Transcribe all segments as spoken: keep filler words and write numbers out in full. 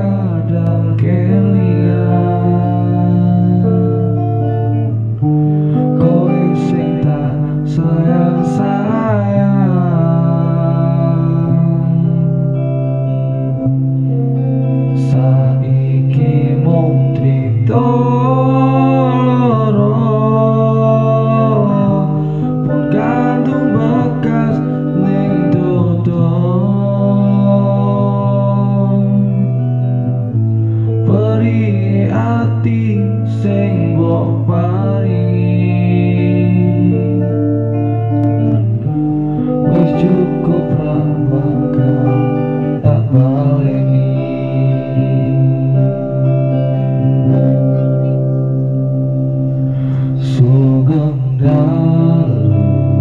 kadang kelingan kowe sing tak sayang-sayang. Saiki mung trito loro pun gantung bekas ning dodo. Peri ati sing mbok paringi wis cukup ra bakal tak baleni. Sugeng dalu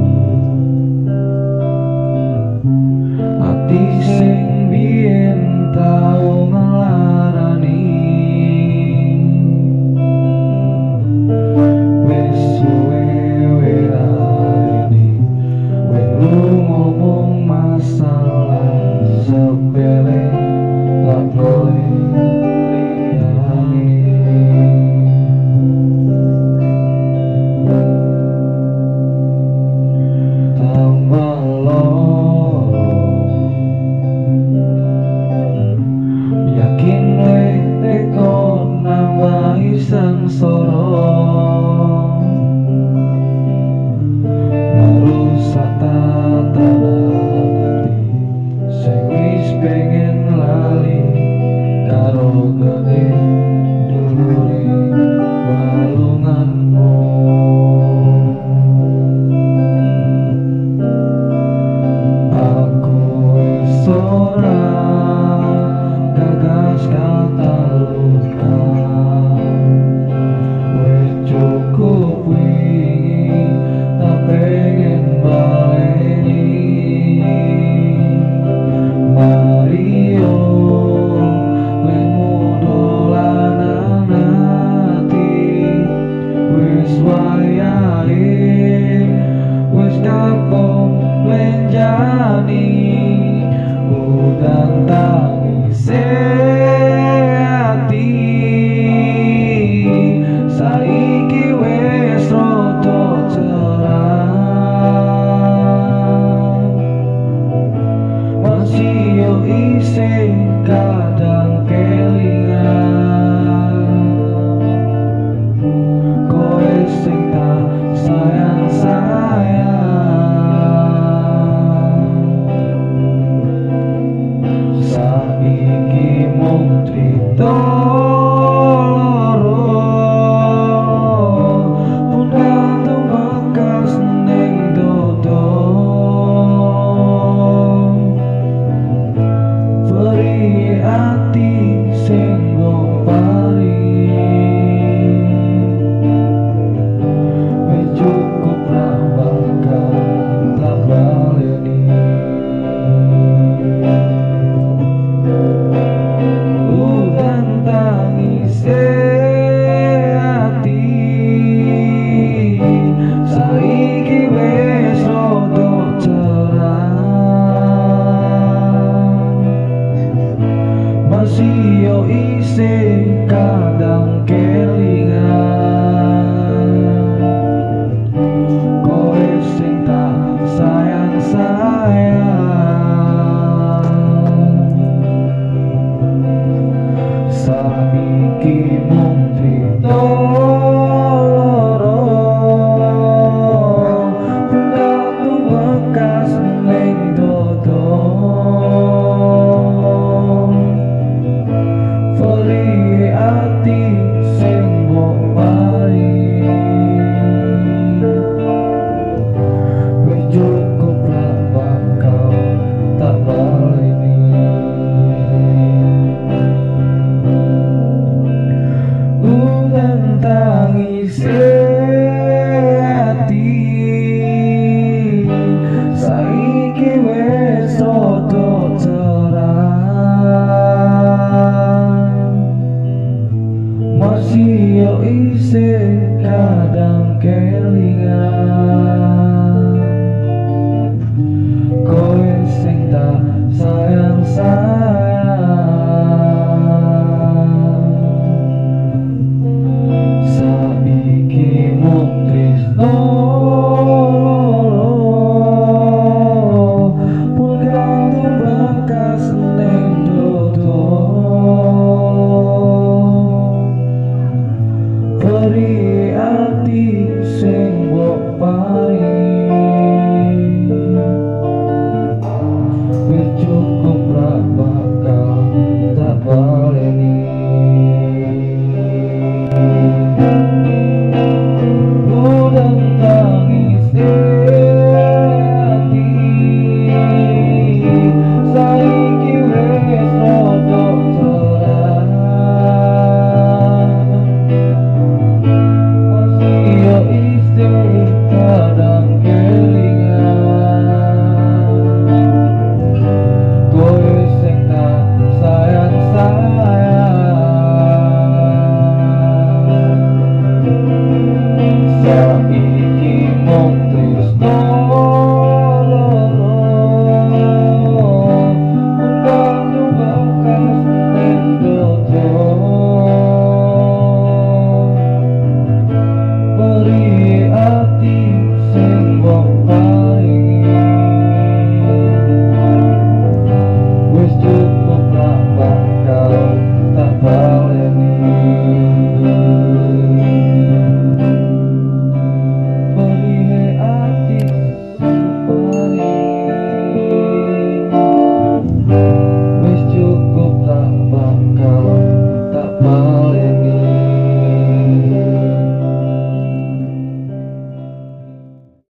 ati sing biyen tau ngelarani wis suwe werani wis ngomong masalah sepele lan kowe liyane. Tambah loro yakin teko nambahi sangsara merusak tatanan ati sing wis pengen lali karo gede dulure balunganmu. Aku wis ora gagas kata luka wis cukup wingi tak pengen baleni. Mario lemu dolanan ati wis wayahe wis kapok lenjani udan tangise ati saiki wis rada cerah masih yo isih kadang kelingan kowe sing tak sayang-sayang. Saiki mung trito loro pun gantung bekas ning dodo. Peri ati sing mbok paringi wis cukup ra bakal tak baleni. Udan tangise ati saiki wis rada cerah masih yo isih kadang kelingan kowe sing tak sayang-sayang. Saiki mung